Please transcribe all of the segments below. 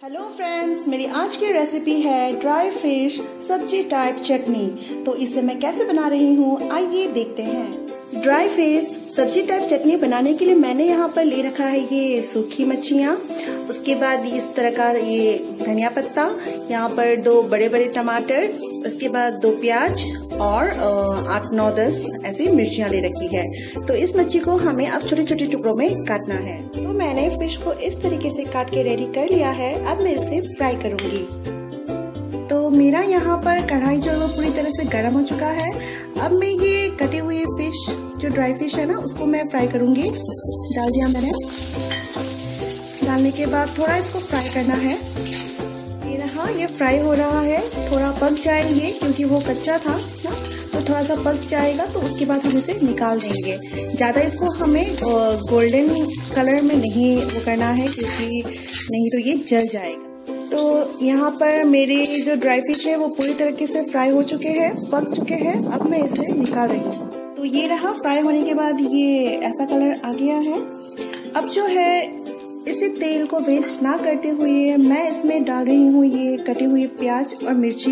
Hello friends, मेरी आज की रेसिपी है ड्राई फिश सब्जी टाइप चटनी। तो इसे मैं कैसे बना रही हूँ आइए देखते हैं। ड्राई फिश सब्जी टाइप चटनी बनाने के लिए मैंने यहाँ पर ले रखा है ये सूखी मच्छियाँ, उसके बाद इस तरह का ये धनिया पत्ता, यहाँ पर 2 बड़े बड़े टमाटर, उसके बाद 2 प्याज और 8-9-10 ऐसी मिर्चियाँ ले रखी है। तो इस मच्छी को हमें अब छोटे छोटे टुकड़ों में काटना है। तो मैंने फिश को इस तरीके से काट के रेडी कर लिया है। अब मैं इसे फ्राई करूंगी। तो मेरा यहाँ पर कढ़ाई जो है वो पूरी तरह से गर्म हो चुका है। अब मैं ये कटे हुए फिश जो ड्राई फिश है ना उसको मैं फ्राई करूंगी। डाल दिया मैंने। डालने के बाद थोड़ा इसको फ्राई करना है। ये फ्राई हो रहा है, थोड़ा पक जाए ये, क्योंकि वो कच्चा था ना, तो थोड़ा सा पक जाएगा तो उसके बाद हम इसे निकाल देंगे। ज़्यादा इसको हमें गोल्डन कलर में नहीं वो करना है, क्योंकि नहीं तो ये जल जाएगा। तो यहाँ पर मेरे जो ड्राई फिश है वो पूरी तरीके से फ्राई हो चुके हैं, पक चुके हैं। अब मैं इसे निकाल रही हूँ। तो ये रहा, फ्राई होने के बाद ये ऐसा कलर आ गया है। अब जो है इसे तेल को वेस्ट ना करते हुए मैं इसमें डाल रही हूँ ये कटे हुए प्याज और मिर्ची।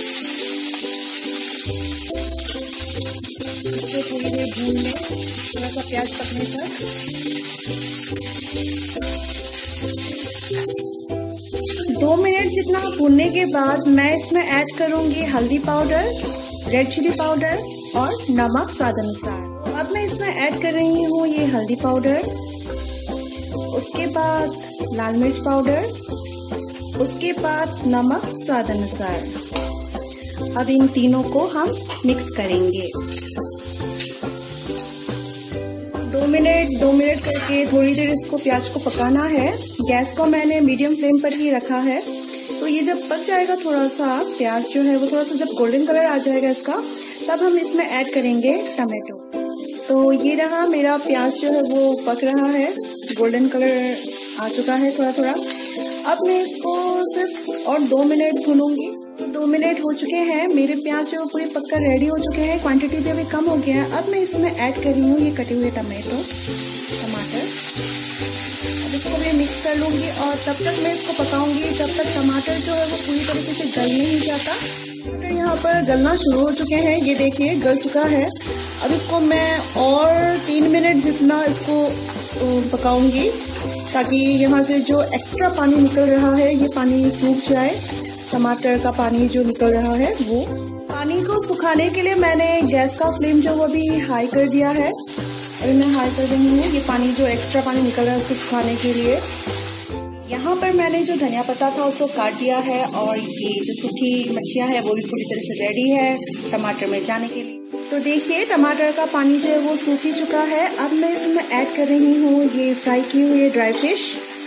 इसको थोड़ी देर भून लें, थोड़ा सा प्याज पकने तक। 2 मिनट जितना भूनने के बाद मैं इसमें ऐड करूँगी हल्दी पाउडर, रेड चिली पाउडर और नमक स्वाद अनुसार। अब मैं इसमें ऐड कर रही हूँ ये हल्दी पाउडर, उसके बाद लाल मिर्च पाउडर, उसके बाद नमक स्वाद अनुसार। अब इन तीनों को हम मिक्स करेंगे। 2 मिनट करके थोड़ी देर इसको प्याज को पकाना है। गैस को मैंने मीडियम फ्लेम पर ही रखा है। तो ये जब पक जाएगा थोड़ा सा प्याज जो है वो थोड़ा सा जब गोल्डन कलर आ जाएगा इसका, तब हम इसमें ऐड करेंगे टमाटो। तो ये रहा मेरा प्याज जो है वो पक रहा है, गोल्डन कलर आ चुका है थोड़ा थोड़ा। अब मैं इसको सिर्फ और 2 मिनट भूनूंगी। 2 मिनट हो चुके हैं, मेरे प्याज जो पूरे पककर रेडी हो चुके हैं। क्वांटिटी भी अभी कम हो गया है। अब मैं इसमें ऐड कर रही हूँ ये कटे हुए टमाटर। अब इसको मैं मिक्स कर लूँगी और तब तक मैं इसको पकाऊंगी जब तक टमाटर जो है वो पूरी तरीके से गल नहीं जाता। टमाटर यहाँ पर गलना शुरू हो चुके हैं, ये देखिए गल चुका है। अब इसको मैं और 3 मिनट जितना इसको पकाऊंगी, ताकि यहाँ से जो एक्स्ट्रा पानी निकल रहा है ये पानी सूख जाए। टमाटर का पानी जो निकल रहा है वो पानी को सुखाने के लिए मैंने गैस का फ्लेम जो वो भी हाई कर दिया है। अभी मैं हाई कर रही हूँ ये पानी जो एक्स्ट्रा पानी निकल रहा है उसको सुखाने के लिए। यहाँ पर मैंने जो धनिया पत्ता था उसको काट दिया है और ये जो सूखी मच्छियाँ है वो भी पूरी तरह से रेडी है टमाटर में जाने के लिए। तो देखिए टमाटर का पानी जो है वो सूख ही चुका है। अब मैं इसमें ऐड कर रही हूँ ये फ्राई की हुई ड्राई फिश।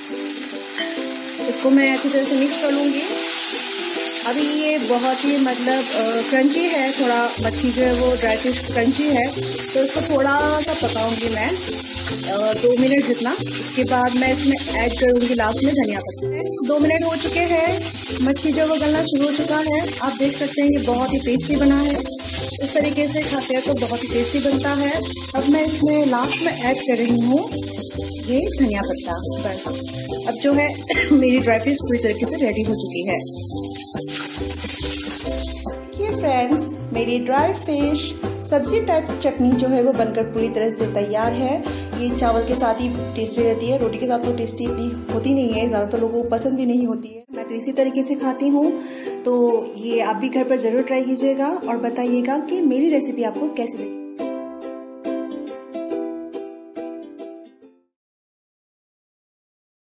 इसको मैं अच्छी तरह से मिक्स कर लूँगी। अभी ये बहुत ही मतलब क्रंची है, थोड़ा मच्छी जो है वो ड्राई फिश क्रंची है, तो इसको थोड़ा सा पकाऊंगी मैं 2 मिनट जितना। उसके बाद मैं इसमें ऐड करूँगी लास्ट में धनिया पत्ता। 2 मिनट हो चुके हैं, मच्छी जो वो गलना शुरू हो चुका है। आप देख सकते हैं ये बहुत ही टेस्टी बना है। इस तरीके से खाते हैं तो बहुत ही टेस्टी बनता है। अब मैं इसमें लास्ट में ऐड कर रही हूँ ये धनिया पत्ता। बस अब जो है मेरी ड्राई फिश पूरी तरीके से रेडी हो चुकी है। ये फ्रेंड्स मेरी ड्राई फिश सब्जी टाइप चटनी जो है वो बनकर पूरी तरह से तैयार है। ये चावल के साथ ही टेस्टी रहती है, रोटी के साथ तो टेस्टी इतनी होती नहीं है, ज़्यादातर लोगों को पसंद भी नहीं होती है। मैं तो इसी तरीके से खाती हूँ। तो ये आप भी घर पर ज़रूर ट्राई कीजिएगा और बताइएगा कि मेरी रेसिपी आपको कैसी लगी।